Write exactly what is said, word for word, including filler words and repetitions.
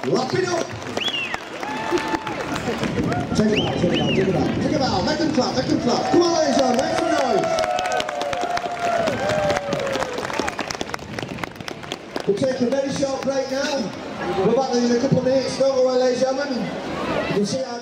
Wrap it up. Take it out, take it out, take it out. Take it out, make them clap, make them clap. Come on, ladies and gentlemen, make some noise. We'll take a very short break now. We're back in a couple of minutes, don't worry, ladies and gentlemen. You can see how